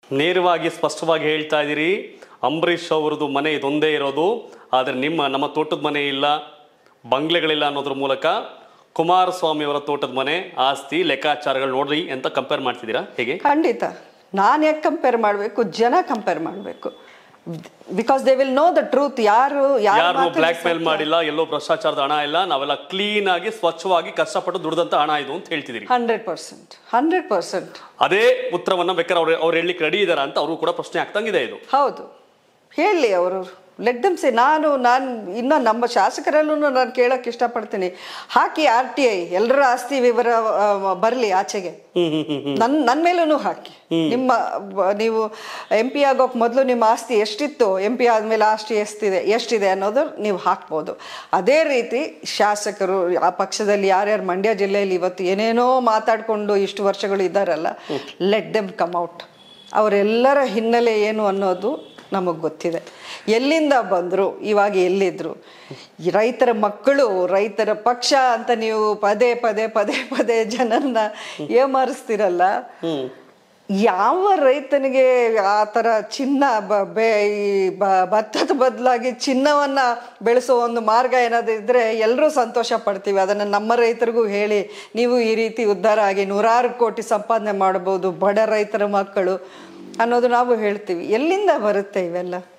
ನೇರವಾಗಿ ಸ್ಪಷ್ಟವಾಗಿ ಹೇಳ್ತಾ ಇದ್ದೀರಿ, ಅಂಬರೀಷ್ ಅವರದು ಮನೆ ಇದೊಂದೇ ಇರೋದು, ಆದರೆ ನಮ್ಮ ತೋಟದ ಮನೆ ಇಲ್ಲ, ಬಂಗ್ಲೆಗಳಿಲ್ಲ ಅನ್ನೋದ್ರ ಮೂಲಕ ಕುಮಾರಸ್ವಾಮಿ ಅವರ ತೋಟದ ಮನೆ ಆಸ್ತಿ ಲೆಕ್ಕಾಚಾರಗಳು ನೋಡ್ರಿ ಅಂತ ಕಂಪೇರ್ ಮಾಡ್ತಿದ್ದೀರಾ ಹೇಗೆ? ಖಂಡಿತ. ನಾನು ಯಾಕೆ ಕಂಪೇರ್ ಮಾಡಬೇಕು, ಜನ ಕಂಪೇರ್ ಮಾಡಬೇಕು. Because they will know the truth. ಯಾರು ಬ್ಲಾಕ್ ಮೇಲ್ ಮಾಡಿಲ್ಲ, ಎಲ್ಲೋ ಭ್ರಷ್ಟಾಚಾರದ ಹಣ ಇಲ್ಲ, ನಾವೆಲ್ಲ ಕ್ಲೀನ್ ಆಗಿ ಸ್ವಚ್ಛವಾಗಿ ಕಷ್ಟಪಟ್ಟು ದುಡಿದಂತ ಹಣ ಇದು ಅಂತ ಹೇಳ್ತಿದ್ದೀರಿ. 100%. ಅದೇ ಉತ್ತರವನ್ನ ಬೇಕಾದ್ರೆ ಅವ್ರು ಹೇಳಲಿಕ್ಕೆ ರೆಡಿ ಇದಾರ ಅಂತ ಅವರು ಕೂಡ ಪ್ರಶ್ನೆ ಆಗ್ತಂಗಿದೆ. ಇದು ಹೌದು, ಹೇಳಿ ಅವರು. Let them say. ನಾನು ಇನ್ನು ನಮ್ಮ ಶಾಸಕರಲ್ಲೂ ನಾನು ಕೇಳಕ್ಕೆ ಇಷ್ಟಪಡ್ತೀನಿ, ಹಾಕಿ RTI ಎಲ್ಲರ ಆಸ್ತಿ ವಿವರ ಬರಲಿ ಆಚೆಗೆ. ನನ್ನ ಮೇಲೂ ಹಾಕಿ. ನೀವು MP ಆಗೋಕೆ ಮೊದಲು ನಿಮ್ಮ ಆಸ್ತಿ ಎಷ್ಟಿತ್ತು, MP ಆದಮೇಲೆ ಆಸ್ತಿ ಎಷ್ಟಿದೆ ಅನ್ನೋದು ನೀವು ಹಾಕ್ಬೋದು. ಅದೇ ರೀತಿ ಶಾಸಕರು ಆ ಪಕ್ಷದಲ್ಲಿ ಯಾರ್ಯಾರು ಮಂಡ್ಯ ಜಿಲ್ಲೆಯಲ್ಲಿ ಇವತ್ತು ಏನೇನೋ ಮಾತಾಡಿಕೊಂಡು ಇಷ್ಟು ವರ್ಷಗಳು ಇದ್ದಾರಲ್ಲ, ಲೆಟ್ ದೆಮ್ ಕಮ್ ಔಟ್. ಅವರೆಲ್ಲರ ಹಿನ್ನೆಲೆ ಏನು ಅನ್ನೋದು ನಮಗೆ ಗೊತ್ತಿದೆ. ಎಲ್ಲಿಂದ ಬಂದರು, ಇವಾಗ ಎಲ್ಲಿದ್ರು, ರೈತರ ಮಕ್ಕಳು, ರೈತರ ಪಕ್ಷ ಅಂತ ನೀವು ಪದೇ ಪದೇ ಪದೇ ಪದೇ ಜನನ್ನ ಏಮಾರಿಸ್ತಿರಲ್ಲ. ಯಾವ ರೈತನಿಗೆ ಆ ಥರ ಚಿನ್ನ ಭತ್ತದ ಬದಲಾಗಿ ಚಿನ್ನವನ್ನ ಬೆಳೆಸೋ ಒಂದು ಮಾರ್ಗ ಏನಾದರೂ ಇದ್ರೆ ಎಲ್ಲರೂ ಸಂತೋಷ ಪಡ್ತೀವಿ. ಅದನ್ನು ನಮ್ಮ ರೈತರಿಗೂ ಹೇಳಿ, ನೀವು ಈ ರೀತಿ ಉದ್ಧಾರ ಆಗಿ 100 ಕೋಟಿ ಸಂಪಾದನೆ ಮಾಡ್ಬೋದು, ಬಡ ರೈತರ ಮಕ್ಕಳು ಅನ್ನೋದು ನಾವು ಹೇಳ್ತೀವಿ. ಎಲ್ಲಿಂದ ಬರುತ್ತೆ ಇವೆಲ್ಲ?